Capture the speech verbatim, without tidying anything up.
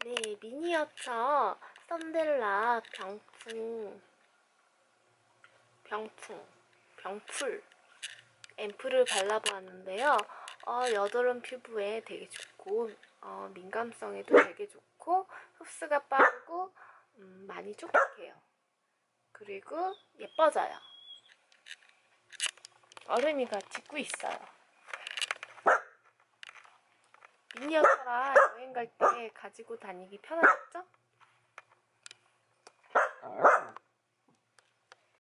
네, 미니어처 썬델라 병풍 병풍 병풀 앰플을 발라보았는데요. 어, 여드름 피부에 되게 좋고 어, 민감성에도 되게 좋고 흡수가 빠르고 음, 많이 촉촉해요. 그리고 예뻐져요. 어른이가 짖고 있어요. 미니어처라 여행 갈 때 가지고 다니기 편하겠죠?